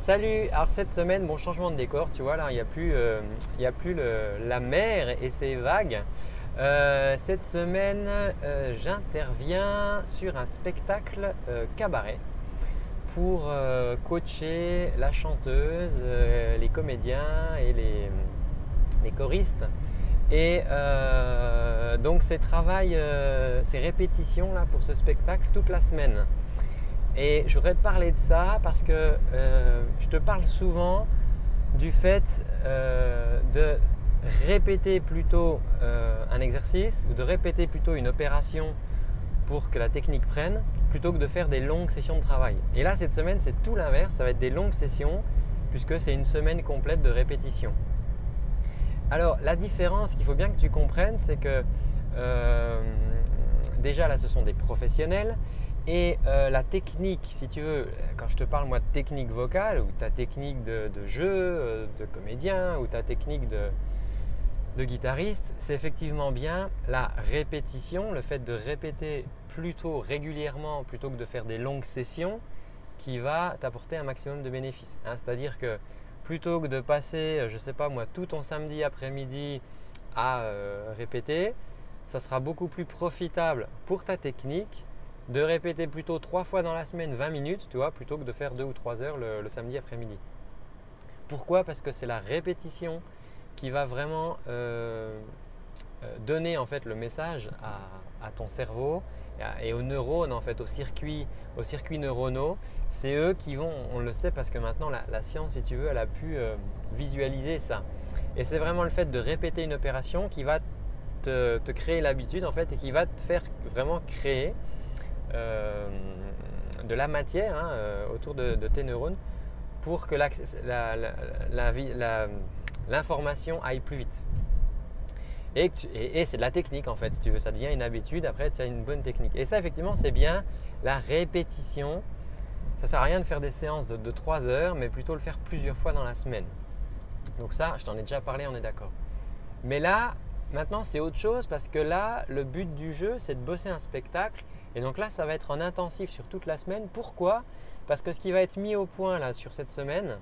Salut, alors cette semaine, bon changement de décor, tu vois là, il y a plus la mer et ses vagues. Cette semaine, j'interviens sur un spectacle cabaret pour coacher la chanteuse, les comédiens et les choristes. Et donc c'est répétition là pour ce spectacle toute la semaine. Et je voudrais te parler de ça parce que je te parle souvent du fait de répéter plutôt un exercice ou de répéter plutôt une opération pour que la technique prenne plutôt que de faire des longues sessions de travail. Et là, cette semaine, c'est tout l'inverse. Ça va être des longues sessions puisque c'est une semaine complète de répétition. Alors, la différence qu'il faut bien que tu comprennes, c'est que déjà là, ce sont des professionnels. Et la technique, si tu veux, quand je te parle moi de technique vocale ou ta technique de jeu, de comédien ou ta technique de guitariste, c'est effectivement bien la répétition, le fait de répéter plutôt régulièrement plutôt que de faire des longues sessions qui va t'apporter un maximum de bénéfices. C'est-à-dire que plutôt que de passer, je ne sais pas moi, tout ton samedi après-midi à répéter, ça sera beaucoup plus profitable pour ta technique de répéter plutôt 3 fois dans la semaine 20 minutes, tu vois, plutôt que de faire 2 ou 3 heures le samedi après-midi. Pourquoi? Parce que c'est la répétition qui va vraiment donner en fait le message à ton cerveau et aux neurones, en fait, aux circuits neuronaux. C'est eux qui vont, on le sait parce que maintenant la science, si tu veux, elle a pu visualiser ça. Et c'est vraiment le fait de répéter une opération qui va te créer l'habitude en fait et qui va te faire vraiment créer de la matière autour de tes neurones pour que l'information aille plus vite. Et c'est de la technique en fait, si tu veux, ça devient une habitude, après tu as une bonne technique. Et ça effectivement c'est bien la répétition. Ça ne sert à rien de faire des séances de 3 heures, mais plutôt le faire plusieurs fois dans la semaine. Donc ça, je t'en ai déjà parlé, on est d'accord. Mais là, maintenant c'est autre chose parce que là, le but du jeu c'est de bosser un spectacle. Et donc là, ça va être en intensif sur toute la semaine. Pourquoi? Parce que ce qui va être mis au point là sur cette semaine,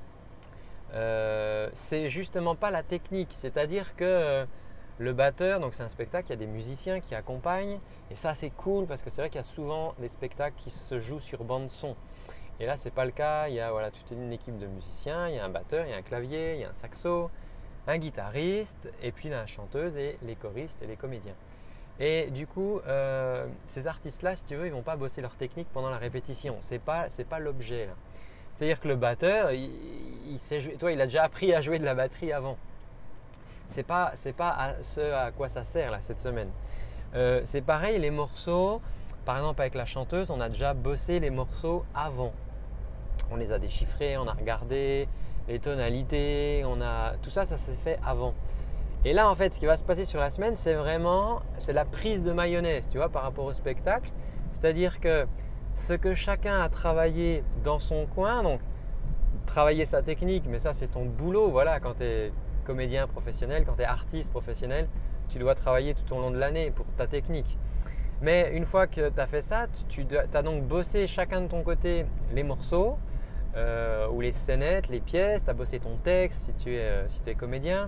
c'est justement pas la technique. C'est-à-dire que le batteur, donc c'est un spectacle, il y a des musiciens qui accompagnent. Et ça, c'est cool parce que c'est vrai qu'il y a souvent des spectacles qui se jouent sur bande son. Et là, ce n'est pas le cas. Il y a toute une équipe de musiciens, il y a un batteur, il y a un clavier, il y a un saxo, un guitariste, et puis la chanteuse et les choristes et les comédiens. Et du coup, ces artistes-là, si tu veux, ils ne vont pas bosser leur technique pendant la répétition. Ce n'est pas l'objet là. C'est-à-dire que le batteur, il sait jouer, toi, il a déjà appris à jouer de la batterie avant. C'est pas ce à quoi ça sert là cette semaine. C'est pareil, les morceaux, par exemple avec la chanteuse, on a déjà bossé les morceaux avant. On les a déchiffrés, on a regardé les tonalités, tout ça, ça s'est fait avant. Et là, en fait, ce qui va se passer sur la semaine, c'est la prise de mayonnaise, tu vois, par rapport au spectacle. C'est-à-dire que ce que chacun a travaillé dans son coin, donc travailler sa technique, mais ça, c'est ton boulot, voilà, quand tu es comédien professionnel, quand tu es artiste professionnel, tu dois travailler tout au long de l'année pour ta technique. Mais une fois que tu as fait ça, tu as donc bossé chacun de ton côté les morceaux ou les scénettes, les pièces, tu as bossé ton texte si tu es comédien.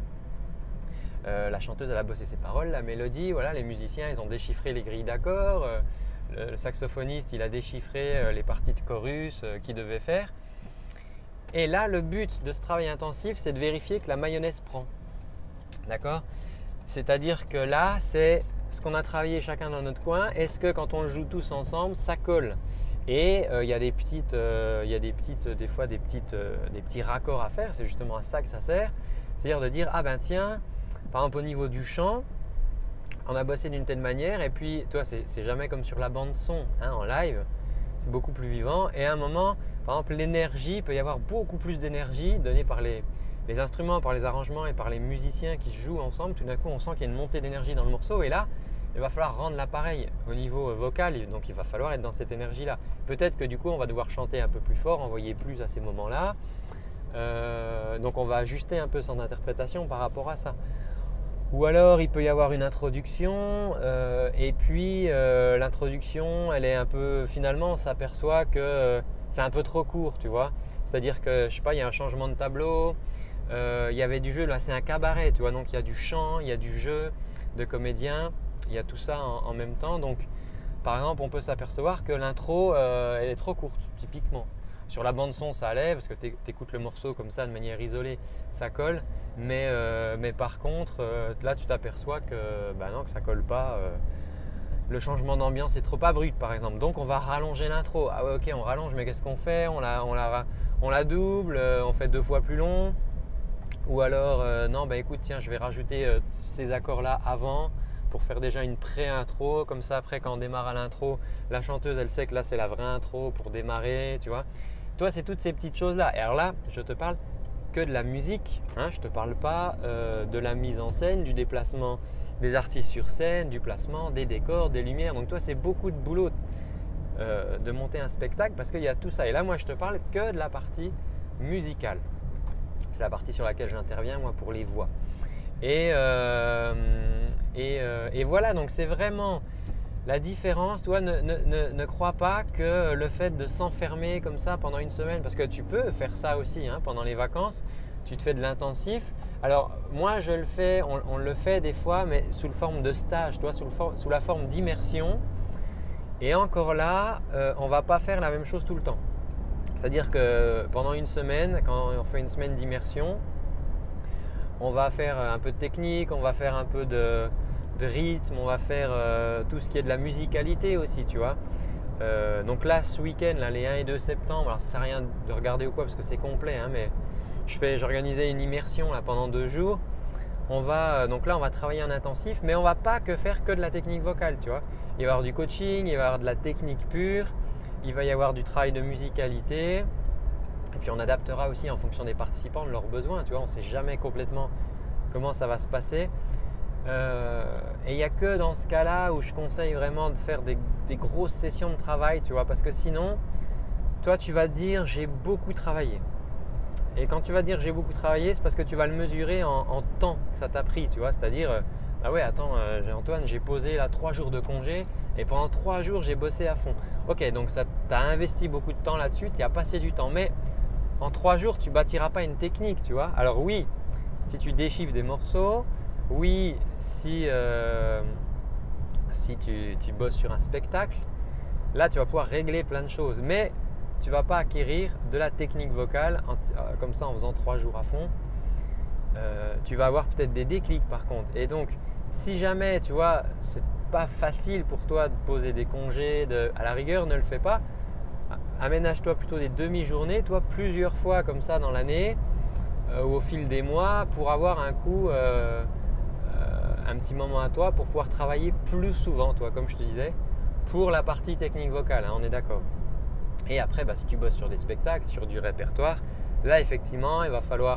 La chanteuse elle a bossé ses paroles, la mélodie, voilà, les musiciens ils ont déchiffré les grilles d'accords, le saxophoniste il a déchiffré les parties de chorus qu'il devait faire. Et là le but de ce travail intensif c'est de vérifier que la mayonnaise prend. D'accord? C'est-à-dire que là c'est ce qu'on a travaillé chacun dans notre coin, est-ce que quand on le joue tous ensemble ça colle? Et il y a des fois des petits raccords à faire, c'est justement à ça que ça sert. C'est-à-dire de dire ah ben tiens, par exemple au niveau du chant, on a bossé d'une telle manière et puis toi c'est jamais comme sur la bande son en live, c'est beaucoup plus vivant et à un moment, par exemple l'énergie, il peut y avoir beaucoup plus d'énergie donnée par les instruments, par les arrangements et par les musiciens qui se jouent ensemble. Tout d'un coup on sent qu'il y a une montée d'énergie dans le morceau et là il va falloir rendre l'appareil au niveau vocal, donc il va falloir être dans cette énergie là. Peut-être que du coup on va devoir chanter un peu plus fort, envoyer plus à ces moments là. Donc on va ajuster un peu son interprétation par rapport à ça. Ou alors il peut y avoir une introduction et puis l'introduction elle est un peu, finalement on s'aperçoit que c'est un peu trop court, tu vois. C'est-à-dire que, je sais pas, il y a un changement de tableau, il y avait du jeu, là c'est un cabaret, tu vois, donc il y a du chant, il y a du jeu de comédiens, il y a tout ça en même temps. Donc, par exemple, on peut s'apercevoir que l'intro elle est trop courte, typiquement. Sur la bande son, ça allait parce que tu écoutes le morceau comme ça de manière isolée, ça colle. Mais par contre, là, tu t'aperçois que, non, que ça colle pas. Le changement d'ambiance est trop abrupt, par exemple. Donc, on va rallonger l'intro. Ah ouais, ok, on rallonge, mais qu'est-ce qu'on fait? On la double, on fait 2 fois plus long. Ou alors, non, écoute, tiens, je vais rajouter ces accords-là avant pour faire déjà une pré-intro. Comme ça, après, quand on démarre à l'intro, la chanteuse, elle sait que là, c'est la vraie intro pour démarrer, tu vois. Toi, c'est toutes ces petites choses-là. Et alors là, je te parle que de la musique. Hein, je ne te parle pas de la mise en scène, du déplacement des artistes sur scène, du placement, des décors, des lumières. Donc toi, c'est beaucoup de boulot de monter un spectacle parce qu'il y a tout ça. Et là, moi, je te parle que de la partie musicale. C'est la partie sur laquelle j'interviens, moi, pour les voix. Et voilà, donc c'est vraiment la différence. Toi, ne crois pas que le fait de s'enfermer comme ça pendant une semaine, parce que tu peux faire ça aussi hein, pendant les vacances, tu te fais de l'intensif. Alors moi, je le fais, on le fait des fois, mais sous la forme de stage, toi, sous la forme d'immersion. Et encore là, on ne va pas faire la même chose tout le temps. C'est-à-dire que pendant une semaine, quand on fait une semaine d'immersion, on va faire un peu de technique, on va faire un peu de rythme, on va faire tout ce qui est de la musicalité aussi, tu vois. Donc là, ce week-end, là, les 1 et 2 septembre, alors ça ne sert à rien de regarder ou quoi parce que c'est complet, hein, mais j'organisais une immersion là, pendant 2 jours. Donc là, on va travailler en intensif, mais on ne va pas faire que de la technique vocale, tu vois. Il va y avoir du coaching, il va y avoir de la technique pure, il va y avoir du travail de musicalité. Et puis on adaptera aussi en fonction des participants, de leurs besoins, tu vois. On ne sait jamais complètement comment ça va se passer. Et il n'y a que dans ce cas-là où je conseille vraiment de faire des grosses sessions de travail, tu vois, parce que sinon, toi, tu vas te dire j'ai beaucoup travaillé. Et quand tu vas te dire j'ai beaucoup travaillé, c'est parce que tu vas le mesurer en temps que ça t'a pris, tu vois, c'est-à-dire ah ouais, attends, Antoine, j'ai posé là 3 jours de congé et pendant 3 jours, j'ai bossé à fond. Ok, donc tu as investi beaucoup de temps là-dessus, tu as passé du temps, mais en 3 jours, tu bâtiras pas une technique, tu vois. Alors oui, si tu déchiffres des morceaux, oui, si tu bosses sur un spectacle, là, tu vas pouvoir régler plein de choses. Mais tu ne vas pas acquérir de la technique vocale comme ça en faisant 3 jours à fond. Tu vas avoir peut-être des déclics par contre. Et donc, si jamais, tu vois, c'est pas facile pour toi de poser des congés, à la rigueur, ne le fais pas. Aménage-toi plutôt des demi-journées, toi, plusieurs fois comme ça dans l'année ou au fil des mois pour avoir un coup, un petit moment à toi pour pouvoir travailler plus souvent, toi, comme je te disais, pour la partie technique vocale, hein, on est d'accord. Et après, si tu bosses sur des spectacles, sur du répertoire, là, effectivement, il va falloir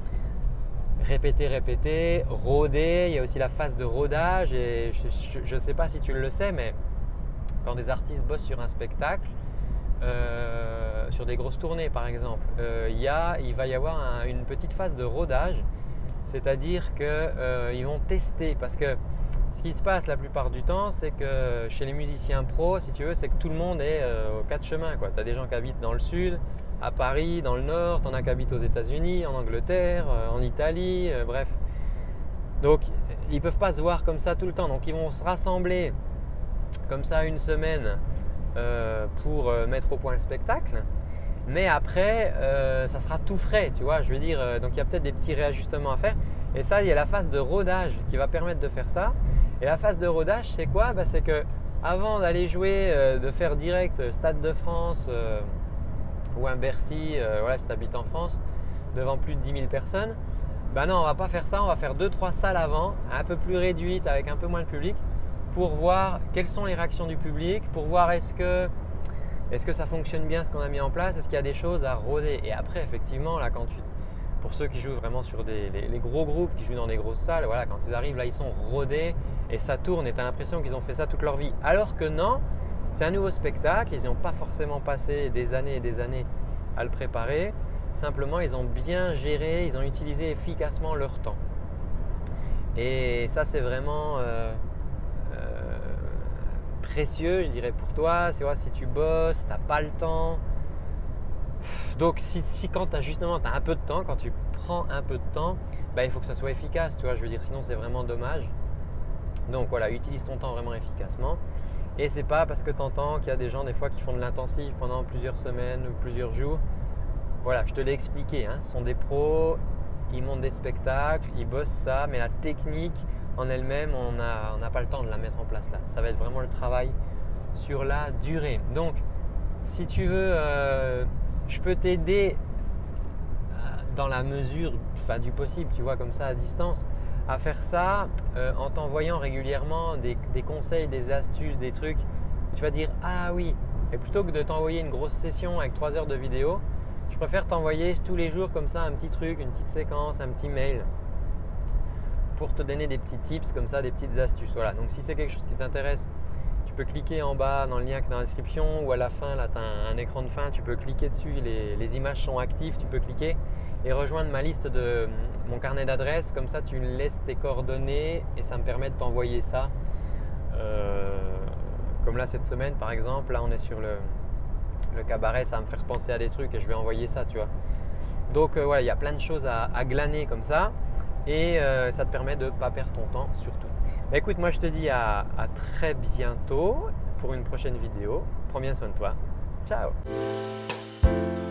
répéter, rôder. Il y a aussi la phase de rodage et je ne sais pas si tu le sais, mais quand des artistes bossent sur un spectacle, sur des grosses tournées par exemple, il va y avoir une petite phase de rodage, c'est-à-dire qu'ils vont tester parce que ce qui se passe la plupart du temps, c'est que chez les musiciens pros, si tu veux, c'est que tout le monde est aux 4 chemins. Tu as des gens qui habitent dans le sud, à Paris, dans le nord, tu en as qui habitent aux États-Unis, en Angleterre, en Italie, bref. Donc, ils ne peuvent pas se voir comme ça tout le temps. Donc, ils vont se rassembler comme ça une semaine pour mettre au point le spectacle. Mais après, ça sera tout frais, tu vois. Je veux dire, donc il y a peut-être des petits réajustements à faire. Et ça, il y a la phase de rodage qui va permettre de faire ça. Et la phase de rodage, c'est quoi? C'est que avant d'aller jouer, de faire direct Stade de France ou un Bercy, voilà, si tu habites en France, devant plus de 10 000 personnes, non, on va pas faire ça. On va faire 2-3 salles avant, un peu plus réduites, avec un peu moins de public, pour voir quelles sont les réactions du public, pour voir est-ce que ça fonctionne bien ce qu'on a mis en place, est-ce qu'il y a des choses à roder. Et après, effectivement, là, pour ceux qui jouent vraiment sur les gros groupes, qui jouent dans des grosses salles, voilà, quand ils arrivent là, ils sont rodés et ça tourne et tu as l'impression qu'ils ont fait ça toute leur vie. Alors que non, c'est un nouveau spectacle, ils n'ont pas forcément passé des années et des années à le préparer. Simplement, ils ont bien géré, ils ont utilisé efficacement leur temps. Et ça, c'est vraiment précieux, je dirais, pour toi. Si tu bosses, tu n'as pas le temps, Donc si quand tu as justement un peu de temps, quand tu prends un peu de temps, bah, il faut que ça soit efficace, tu vois, je veux dire, sinon c'est vraiment dommage. Donc voilà, utilise ton temps vraiment efficacement. Et c'est pas parce que tu entends qu'il y a des gens des fois qui font de l'intensif pendant plusieurs semaines ou plusieurs jours. Voilà, je te l'ai expliqué, hein, ce sont des pros, ils montent des spectacles, ils bossent ça, mais la technique en elle-même, on n'a pas le temps de la mettre en place là. Ça va être vraiment le travail sur la durée. Donc, si tu veux, je peux t'aider dans la mesure du possible, tu vois, comme ça à distance, à faire ça en t'envoyant régulièrement des conseils, des astuces, des trucs. Tu vas dire ah oui, et plutôt que de t'envoyer une grosse session avec 3 heures de vidéo, je préfère t'envoyer tous les jours comme ça un petit truc, une petite séquence, un petit mail pour te donner des petits tips comme ça, des petites astuces. Voilà, donc si c'est quelque chose qui t'intéresse, tu peux cliquer en bas dans le lien qui est dans la description ou à la fin, là tu as un écran de fin, tu peux cliquer dessus, les images sont actives, tu peux cliquer et rejoindre ma liste de mon carnet d'adresses. Comme ça, tu laisses tes coordonnées et ça me permet de t'envoyer ça. Comme là, cette semaine, par exemple, là on est sur le cabaret, ça va me faire penser à des trucs et je vais envoyer ça, tu vois. Donc voilà, il y a plein de choses à glaner comme ça et ça te permet de ne pas perdre ton temps surtout. Bah, écoute, moi je te dis à très bientôt pour une prochaine vidéo. Prends bien soin de toi. Ciao!